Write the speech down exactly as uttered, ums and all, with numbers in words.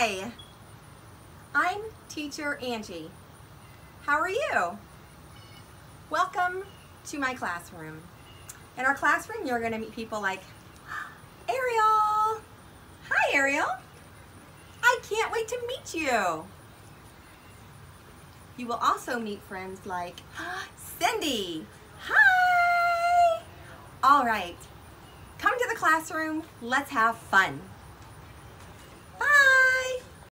Hi, I'm teacher Angie. How are you? Welcome to my classroom. In our classroom, you're going to meet people like Ariel. Hi, Ariel. I can't wait to meet you. You will also meet friends like Cindy. Hi. All right, come to the classroom. Let's have fun.